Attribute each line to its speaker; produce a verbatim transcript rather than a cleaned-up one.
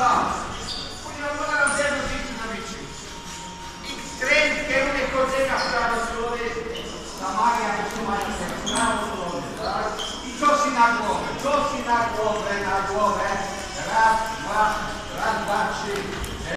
Speaker 1: dwa. Później odpalają zero dzieci na bicie. I skręt, kierunek chodzenia w prawą stronę. Ta magia wytrzymania się w prawą stronę, tak? I ciosy na głowę, ciosy na głowę, na głowę. Raz, dwa, raz, dwa, trzy.